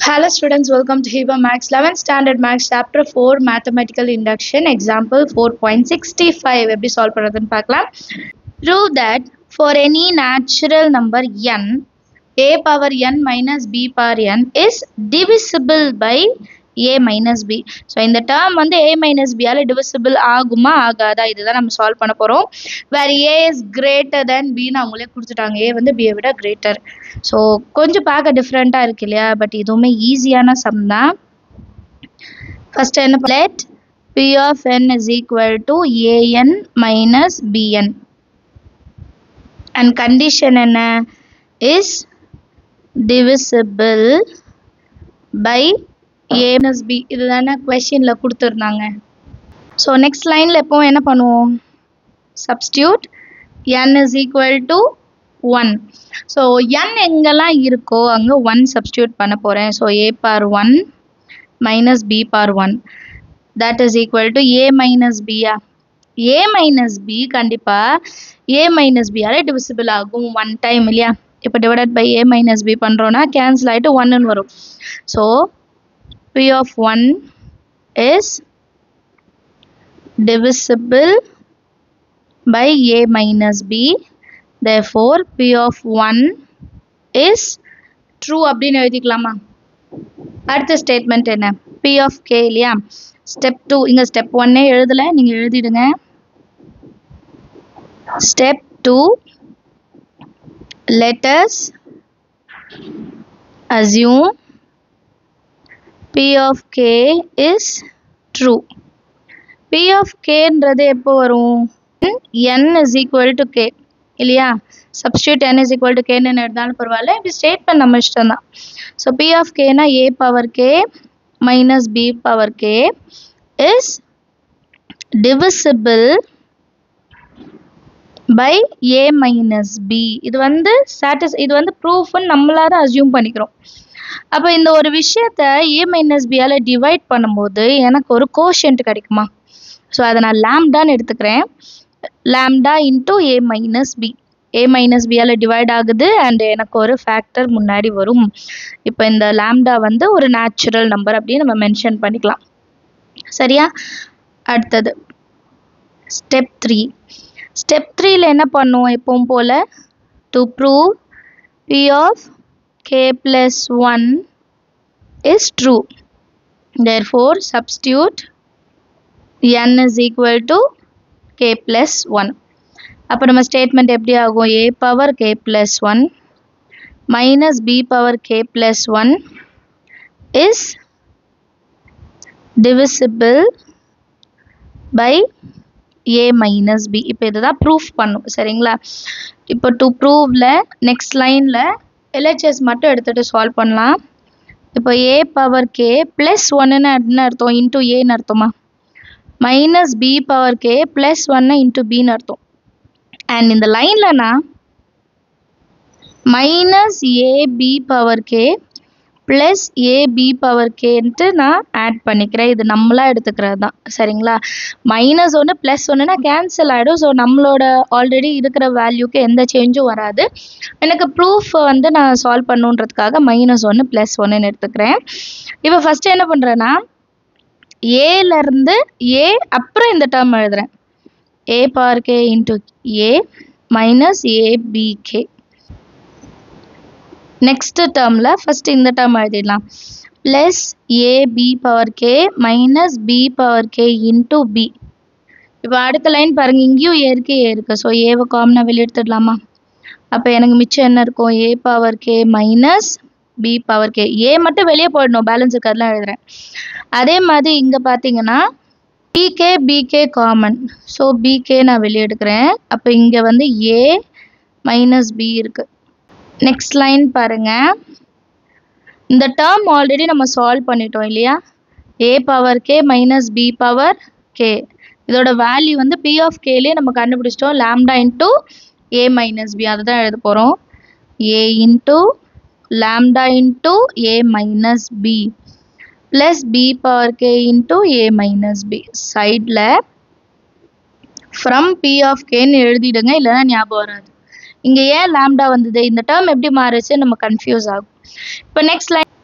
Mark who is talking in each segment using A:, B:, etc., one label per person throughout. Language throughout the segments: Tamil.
A: Hello students, welcome to Hiba Max 11th Standard Max Chapter 4 Mathematical Induction Example 4.65 எப்படி solve பண்றதுன்னு பார்க்கலாம். Prove that for any natural number n, a power n minus b power n is divisible by a minus b. So இந்த term வந்து a minus b ஆல divisible ஆகுமா ஆகாதா இதுதான் நம்ம solve பண்ண போறோம். Where a is greater than b ன்னு அவங்களே கொடுத்துட்டாங்க. a வந்து b விட greater. So கொஞ்சம் பார்க்க டிஃப்ரெண்டா இருக்கு இல்லையா, பட் இதுவுமே ஈஸியான சம் தான். ஃபர்ஸ்ட் என்ன, let p of n is equal to an minus bn and condition என்ன, is divisible by a minus b. இதுதானே questionல கொடுத்துருந்தாங்க. ஸோ நெக்ஸ்ட் லைனில் எப்போ என்ன பண்ணுவோம், substitute n is equal to 1. So n எங்கெல்லாம் இருக்கோ அங்கே 1 substitute பண்ண போகிறேன். So a power 1 minus b power 1 that is equal to a minus b. a minus b கண்டிப்பாக a minus b ஆல divisible ஆகும் 1 டைம் இல்லையா. இப்போ divided by a minus b பண்ணுறோன்னா கேன்சல் ஆகிட்டு 1ன்னு வரும். So p of 1 is divisible by a minus b. Therefore p of 1 is true அப்படின்னு எழுதிக்கலாமா. அடுத்த ஸ்டேட்மெண்ட் என்ன, p of k இல்லையா. ஸ்டெப் 2 இங்கே ஸ்டெப் 1 எழுதலை, நீங்கள் எழுதிடுங்க. Step 2, let us assume p of k is true. p of k ன்றது எப்போ வரும், n is equal to k இல்லையா. substitute n is equal to k ன்னு எடுத்தாலும் பரவாயில்ல, இப்படி ஸ்டேட்மெண்ட் நம்ம இஷ்டம் தான். ஸோ p of k னா a power k minus b power k is divisible by a minus b. இது வந்து இது வந்து ப்ரூஃப்னு நம்மளாக தான் அசியூம் பண்ணிக்கிறோம். அப்போ இந்த ஒரு விஷயத்தை a minus b ஆல் டிவைட் பண்ணும்போது எனக்கு ஒரு கோஷியன்ட் கிடைக்குமா. ஸோ அதை நான் லாம்டான்னு எடுத்துக்கிறேன். Lambda into a minus b. a minus b ஆல் டிவைட் ஆகுது அண்ட் எனக்கு ஒரு ஃபேக்டர் முன்னாடி வரும். இப்போ இந்த லாம்டா வந்து ஒரு நேச்சுரல் நம்பர் அப்படின்னு நம்ம மென்ஷன் பண்ணிக்கலாம். சரியா. அடுத்தது ஸ்டெப் 3. ஸ்டெப் 3ல என்ன பண்ணுவோம், எப்பவும் போல் to prove p of k plus 1 is true. Therefore substitute n is equal to k plus 1. அப்போ நம்ம ஸ்டேட்மெண்ட் எப்படி ஆகும், a power k plus 1 minus b power k plus 1 is divisible by a minus b. இப்போ இதுதான் ப்ரூஃப் பண்ணும். சரிங்களா. இப்போ டு ப்ரூவ்ல நெக்ஸ்ட் லைனில் LHS மட்டும் எடுத்துகிட்டு சால்வ் பண்ணலாம். இப்போ a பவர் k ப்ளஸ் 1ன்னு என்ன அர்த்தம், இன்ட்டு ஏன்னு அர்த்தமா. Minus b power k plus 1 into பின்னு அர்த்தம். அண்ட் இந்த லைனில் நான் minus ab power k plus ab power கேன்ட்டு நான் ஆட் பண்ணிக்கிறேன். இது நம்மளாக எடுத்துக்கிறது தான். சரிங்களா. மைனஸ் 1 ப்ளஸ் 1னா கேன்சல் ஆகிடும். ஸோ நம்மளோட ஆல்ரெடி இருக்கிற வேல்யூக்கு எந்த சேஞ்சும் வராது. எனக்கு ப்ரூஃப் வந்து நான் சால்வ் பண்ணுன்றதுக்காக மைனஸ் 1 ப்ளஸ் 1ன்னு எடுத்துக்கிறேன். இப்போ ஃபஸ்ட்டு என்ன பண்ணுறேன்னா ஏலேருந்து ஏ அப்புறம் இந்த டேர்ம் எழுதுகிறேன். a power k into a minus abk. Next டேர்மில் ஃபஸ்ட்டு இந்த டேர்ம் எழுதிடலாம். Plus ab power k minus b power k into b. இப்போ அடுத்த லைன் பாருங்கள், இங்கேயும் a இருக்குது. ஸோ ஏவை காமனாக வெளியே எடுத்துடலாமா. அப்போ எனக்கு மிச்சம் என்ன இருக்கும், a power k minus b power k. a மட்டும் வெளியே போயிடணும், பேலன்ஸ் இருக்கிறதுலாம் எழுதுகிறேன். அதே மாதிரி இங்கே பார்த்தீங்கன்னா bk காமன். ஸோ bk நான் வெளியே எடுக்கிறேன். அப்போ இங்கே வந்து a மைனஸ் b இருக்குது. நெக்ஸ்ட் லைன் பாருங்கள், இந்த டேர்ம் ஆல்ரெடி நம்ம சால்வ் பண்ணிட்டோம் இல்லையா. a power k minus b power k. இதோட வேல்யூ வந்து p ஆஃப் கேலேயே நம்ம கண்டுபிடிச்சிட்டோம். Lambda into a minus b அதை தான் எழுத போகிறோம். a into lambda into a minus b plus b power k into a minus b. சைடில் ஃப்ரம் p ஆஃப் கேன்னு எழுதிடுங்க, இல்லைன்னா ஞாபகம் வராது. இங்கே ஏன் லாம்டா வந்தது, இந்த டேர்ம் எப்படி மாறுச்சு நம்ம கன்ஃபியூஸ் ஆகும். இப்போ next line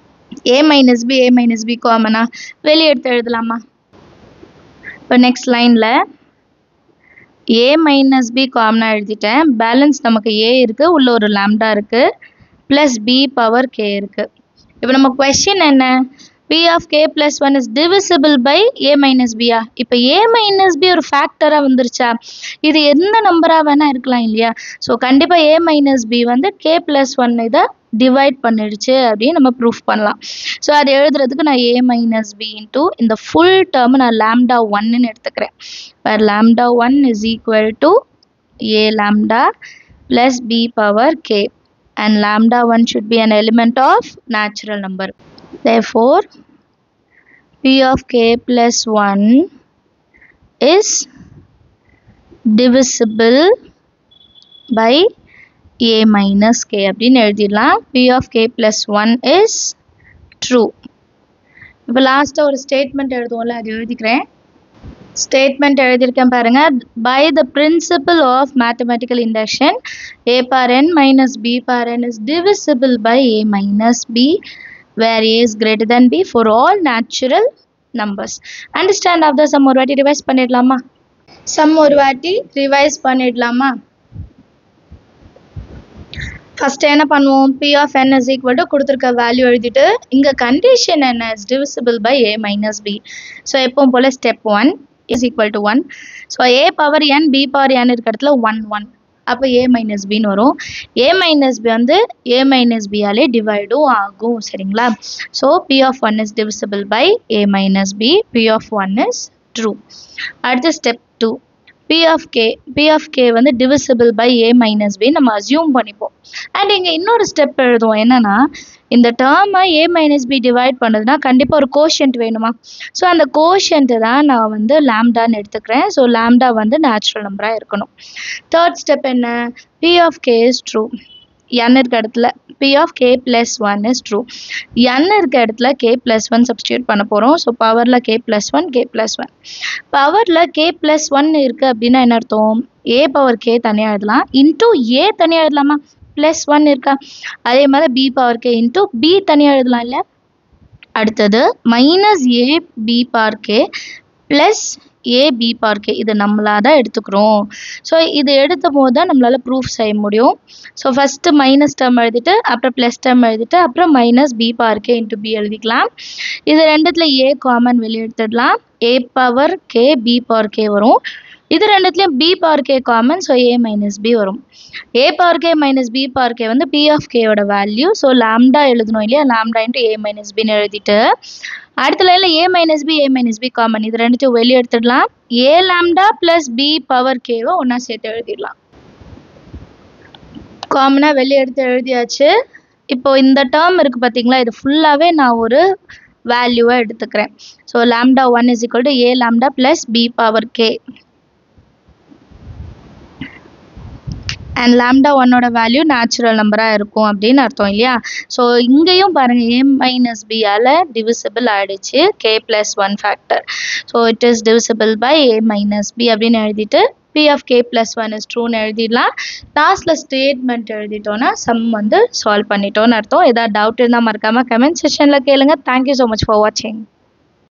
A: a minus b காமனா வெளியே எடுத்து எழுதலாமா? இப்போ நெக்ஸ்ட் லைனில் a minus b காமனா எழுதிட்டேன். பேலன்ஸ் நமக்கு a இருக்கு, உள்ள ஒரு லாம்டா இருக்கு, ப்ளஸ் b பவர் k இருக்கு. இப்போ நம்ம கொஸ்டின் என்ன? p of k plus 1 is divisible by a minus b. இப்போ a minus b ஒரு ஃபேக்டரா வந்துருச்சா? இது எந்த நம்பரா வேணா இருக்கலாம் இல்லையா? ஸோ கண்டிப்பா a minus b வந்து k plus 1 இதை டிவைட் பண்ணிடுச்சு அப்படின்னு நம்ம ப்ரூஃப் பண்ணலாம். ஸோ அதை எழுதுறதுக்கு நான் a minus b இன்டூ இந்த ஃபுல் டேர்ம் நான் lambda 1ன்னு எடுத்துக்கிறேன். where lambda 1 is equal to a lambda plus b power k, and lambda 1 should be an element of natural number. Therefore, p of k plus 1 is divisible by a minus k அப்படின்னு எழுதிடலாம். p of k plus 1 is true. இப்போ லாஸ்ட்டாக ஒரு ஸ்டேட்மெண்ட் எழுதுவோம்ல, அது எழுதிக்கிறேன். ஸ்டேட்மெண்ட் எழுதியிருக்கேன் பாருங்க. by the principle of mathematical induction, a power n minus b power n is divisible by a minus b where a is greater than b for all natural numbers. Understand of the sum ஒரு வாட்டி ரிவைஸ் பண்ணிடலாமா? சம் ஒரு வாட்டி ரிவைஸ் பண்ணிடலாமா? ஃபர்ஸ்ட் என்ன பண்ணுவோம்? p of n is equal to கொடுத்துருக்க வேல்யூ எழுதிட்டு இங்க கண்டிஷன் என்ன? is divisible by a minus b. So எப்பவும் போல step 1 is equal to 1. So a power n b power n இருக்க இடத்துல 1 1, அப்போ a minus b ன்னு வரும். a minus b வந்து a minus b ஆலே டிவைடும் ஆகும். சரிங்களா? So p of 1 is divisible by a minus b. p of 1 is true. அடுத்த ஸ்டெப் 2, p of k வந்து divisible by a minus b நம்ம அசியூம் பண்ணிப்போம். அண்ட் இங்கே இன்னொரு ஸ்டெப் எழுதுவோம். என்னன்னா, இந்த டேர்மை a minus b டிவைட் பண்ணுதுன்னா கண்டிப்பாக ஒரு கோஷன்ட் வேணுமா? ஸோ அந்த கோஷன்ட்டு தான் நான் வந்து லாம்டான்னு எடுத்துக்கிறேன். ஸோ லாம்டா வந்து நேச்சுரல் நம்பராக இருக்கணும். தேர்ட் ஸ்டெப் என்ன? p of k is true. n இருக்க இடத்துல p of k plus 1 is true. n இருக்க இடத்துல k plus 1 substitute பண்ண போகிறோம். ஸோ பவரில் k plus 1 k plus 1. பவரில் k plus 1 இருக்குது அப்படின்னா என்ன அர்த்தம்? a பவர் k தனியாக எழுதலாம், இன்டூ a தனியாக எழுதலாமா? ப்ளஸ் 1 இருக்கா? அதே மாதிரி b power k into b தனியாக எழுதலாம் இல்லை? அடுத்தது minus a b power k plus a b power k, இது நம்மளாக தான் எடுத்துக்கிறோம். ஸோ இது எடுத்த போது தான் நம்மளால் ப்ரூஃப் செய்ய முடியும். ஸோ ஃபஸ்ட்டு மைனஸ் டேர்ம் எழுதிட்டு அப்புறம் ப்ளஸ் டேர்ம் எழுதிட்டு அப்புறம் minus b power k into b எழுதிக்கலாம். இது ரெண்டுத்தில் a காமன் வெளியே எடுத்துடலாம். a power k b power k வரும். இது ரெண்டுத்துலேயும் b power k common, so a minus b வரும். a power k minus b power k வந்து p of k ஓட வேல்யூ. ஸோ லாம்டா எழுதணும் இல்லையா? லாம்டா இன்ட்டு a மைனஸ் பின்னு எழுதிட்டு அடுத்த லைனில் a மைனஸ் b காமன், இது ரெண்டுத்தையும் வெளியே எடுத்துடலாம். a lambda plus b power கேவை ஒன்றா சேர்த்து எழுதிடலாம். காமனாக வெளியே எடுத்து எழுதியாச்சு. இப்போ இந்த டேர்ம் இருக்குது பார்த்தீங்களா, இது ஃபுல்லாகவே நான் ஒரு வேல்யூவாக எடுத்துக்கிறேன். So lambda 1 is equal to a lambda plus b power k. And lambda 1ஓட வேல்யூ நேச்சுரல் நம்பராக இருக்கும் அப்படின்னு அர்த்தம் இல்லையா? ஸோ இங்கேயும் பாருங்கள், a மைனஸ் பியால் டிவிசிபிள் ஆகிடுச்சு k plus 1 factor. So it is divisible by a minus b அப்படின்னு எழுதிட்டு p of k plus 1 is ட்ரூன்னு எழுதிடலாம். லாஸ்ட்டில் ஸ்டேட்மெண்ட் எழுதிட்டோன்னா சம் வந்து சால்வ் பண்ணிட்டோன்னு அர்த்தம். ஏதாவது டவுட் இருந்தால் மறக்காமல் கமெண்ட் செக்ஷனில் கேளுங்க. தேங்க்யூ ஸோ மச் ஃபார் வாட்சிங்.